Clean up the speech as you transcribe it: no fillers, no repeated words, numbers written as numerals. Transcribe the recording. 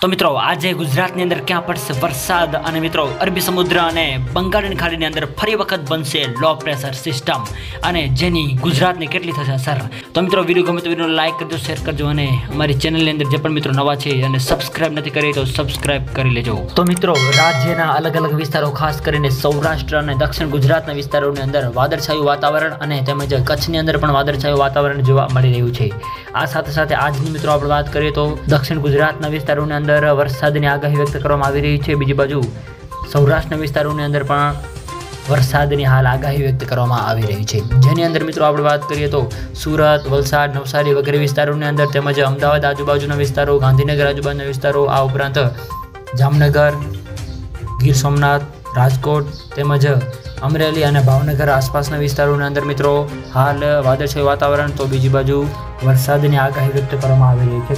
તો મિત્રો આજે ગુજરાતની અંદર ક્યાં પડશે વરસાદ અને મિત્રો અરબી સમુદ્ર અને બંગાળની ખાડીની અંદર ફરી વખત બનશે લો પ્રેશર સિસ્ટમ અને જેની ગુજરાતને કેટલી થશે અસર। તો મિત્રો વિડીયો ગમે તો વિડીયોને લાઈક કરજો, શેર કરજો અને અમારી ચેનલની અંદર જે પણ મિત્રો નવા છે અને સબસ્ક્રાઇબ નથી કરી તો સબસ્ક્રાઇબ કરી લેજો। તો મિત્રો રાજ્યના અલગ અલગ વિસ્તારો ખાસ કરીને સૌરાષ્ટ્ર અને દક્ષિણ ગુજરાતના વિસ્તારોની અંદર વાદળછાયું વાતાવરણ અને તેમજ કચ્છની અંદર પણ વાદળછાયું વાતાવરણ જોવા મળી રહ્યું છે। આ સાથે સાથે આજની મિત્રો આપણે વાત કરીએ તો દક્ષિણ ગુજરાતના વિસ્તારોની અંદર વરસાદની આગાહી વ્યક્ત કરવામાં આવી રહી છે। બીજી બાજુ સૌરાષ્ટ્રના વિસ્તારોની અંદર પણ વરસાદની હાલ આગાહી વ્યક્ત કરવામાં આવી રહી છે, જેની અંદર મિત્રો આપણે વાત કરીએ તો સુરત, વલસાડ, નવસારી વગેરે વિસ્તારોની અંદર તેમજ અમદાવાદ આજુબાજુના વિસ્તારો, ગાંધીનગર આજુબાજુના વિસ્તારો, આ ઉપરાંત જામનગર, ગીર સોમનાથ, રાજકોટ તેમજ અમરેલી અને ભાવનગર આસપાસના વિસ્તારોની અંદર મિત્રો હાલ વાદળછાયું વાતાવરણ, તો બીજી બાજુ વરસાદની આગાહી વ્યક્ત કરવામાં આવી રહી છે।